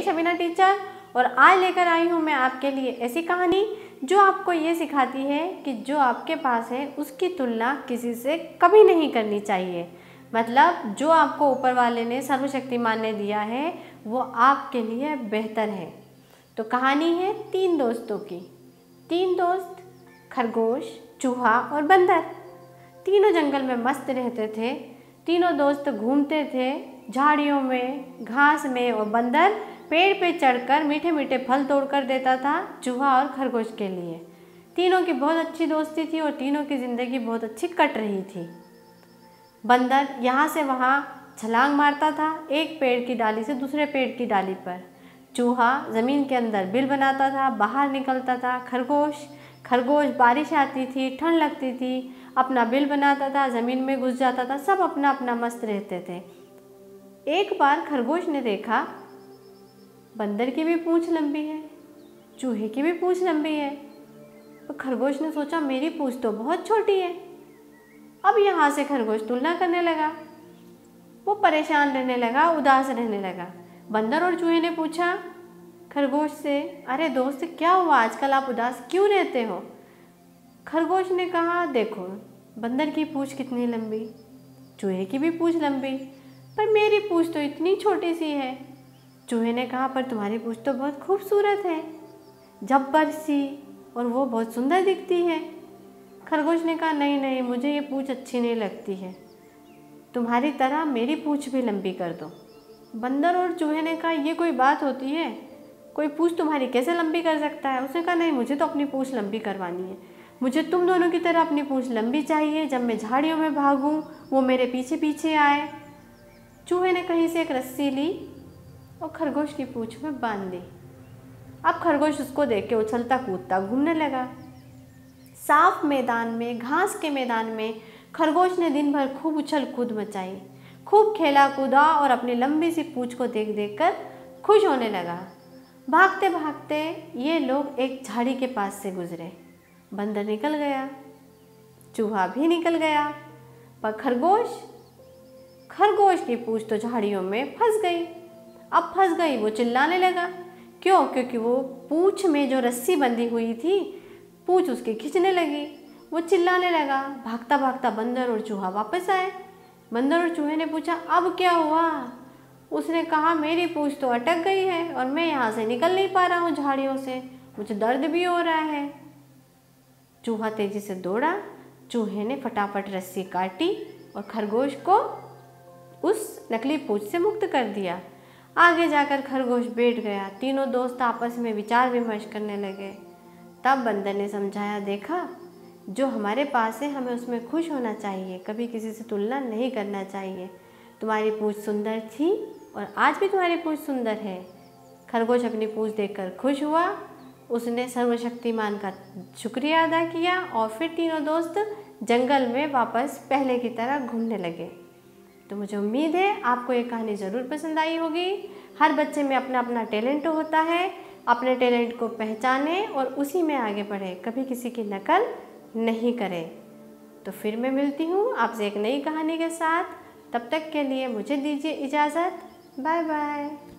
मैं शबीना टीचर और आज लेकर आई हूँ मैं आपके लिए ऐसी कहानी जो आपको ये सिखाती है कि जो आपके पास है उसकी तुलना किसी से कभी नहीं करनी चाहिए। मतलब जो आपको ऊपर वाले ने सर्वशक्तिमान ने दिया है वो आपके लिए बेहतर है। तो कहानी है 3 दोस्तों की। 3 दोस्त खरगोश, चूहा और बंदर तीनों जंगल में मस्त रहते थे। तीनों दोस्त घूमते थे झाड़ियों में, घास में और बंदर पेड़ पे चढ़कर मीठे मीठे फल तोड़ कर देता था चूहा और खरगोश के लिए। तीनों की बहुत अच्छी दोस्ती थी और तीनों की ज़िंदगी बहुत अच्छी कट रही थी। बंदर यहाँ से वहाँ छलांग मारता था, एक पेड़ की डाली से दूसरे पेड़ की डाली पर। चूहा ज़मीन के अंदर बिल बनाता था, बाहर निकलता था। खरगोश बारिश आती थी, ठंड लगती थी, अपना बिल बनाता था, ज़मीन में घुस जाता था। सब अपना अपना मस्त रहते थे। एक बार खरगोश ने देखा बंदर की भी पूँछ लंबी है, चूहे की भी पूँछ लंबी है। तो खरगोश ने सोचा मेरी पूँछ तो बहुत छोटी है। अब यहाँ से खरगोश तुलना करने लगा। वो परेशान रहने लगा, उदास रहने लगा। बंदर और चूहे ने पूछा खरगोश से, अरे दोस्त क्या हुआ, आजकल आप उदास क्यों रहते हो? खरगोश ने कहा देखो बंदर की पूँछ कितनी लंबी, चूहे की भी पूँछ लंबी, पर मेरी पूँछ तो इतनी छोटी सी है। चूहे ने कहा पर तुम्हारी पूँछ तो बहुत खूबसूरत है, जब्बर सी, और वो बहुत सुंदर दिखती है। खरगोश ने कहा नहीं नहीं, मुझे ये पूँछ अच्छी नहीं लगती है, तुम्हारी तरह मेरी पूँछ भी लंबी कर दो। बंदर और चूहे ने कहा ये कोई बात होती है, कोई पूँछ तुम्हारी कैसे लंबी कर सकता है? उसने कहा नहीं, मुझे तो अपनी पूँछ लंबी करवानी है, मुझे तुम दोनों की तरह अपनी पूँछ लंबी चाहिए, जब मैं झाड़ियों में भागूं वो मेरे पीछे पीछे आए। चूहे ने कहीं से एक रस्सी ली और खरगोश की पूँछ में बांध दी। अब खरगोश उसको देख के उछलता कूदता घूमने लगा। साफ मैदान में, घास के मैदान में खरगोश ने दिन भर खूब उछल कूद मचाई, खूब खेला कूदा और अपनी लंबी सी पूँछ को देख देख कर खुश होने लगा। भागते भागते ये लोग एक झाड़ी के पास से गुजरे। बंदर निकल गया, चूहा भी निकल गया, पर खरगोश की पूँछ तो झाड़ियों में फंस गई। अब फंस गई, वो चिल्लाने लगा। क्यों? क्योंकि वो पूँछ में जो रस्सी बंधी हुई थी, पूँछ उसकी खींचने लगी। वो चिल्लाने लगा। भागता भागता बंदर और चूहा वापस आए। बंदर और चूहे ने पूछा अब क्या हुआ? उसने कहा मेरी पूँछ तो अटक गई है और मैं यहाँ से निकल नहीं पा रहा हूँ झाड़ियों से, मुझे दर्द भी हो रहा है। चूहा तेजी से दौड़ा, चूहे ने फटाफट रस्सी काटी और खरगोश को उस नकली पूँछ से मुक्त कर दिया। आगे जाकर खरगोश बैठ गया। तीनों दोस्त आपस में विचार विमर्श करने लगे। तब बंदर ने समझाया, देखा जो हमारे पास है हमें उसमें खुश होना चाहिए, कभी किसी से तुलना नहीं करना चाहिए। तुम्हारी पूँछ सुंदर थी और आज भी तुम्हारी पूँछ सुंदर है। खरगोश अपनी पूँछ देखकर खुश हुआ, उसने सर्वशक्तिमान का शुक्रिया अदा किया और फिर तीनों दोस्त जंगल में वापस पहले की तरह घूमने लगे। तो मुझे उम्मीद है आपको ये कहानी ज़रूर पसंद आई होगी। हर बच्चे में अपना अपना टैलेंट होता है, अपने टैलेंट को पहचानें और उसी में आगे बढ़ें, कभी किसी की नकल नहीं करें। तो फिर मैं मिलती हूँ आपसे एक नई कहानी के साथ। तब तक के लिए मुझे दीजिए इजाज़त। Bye bye.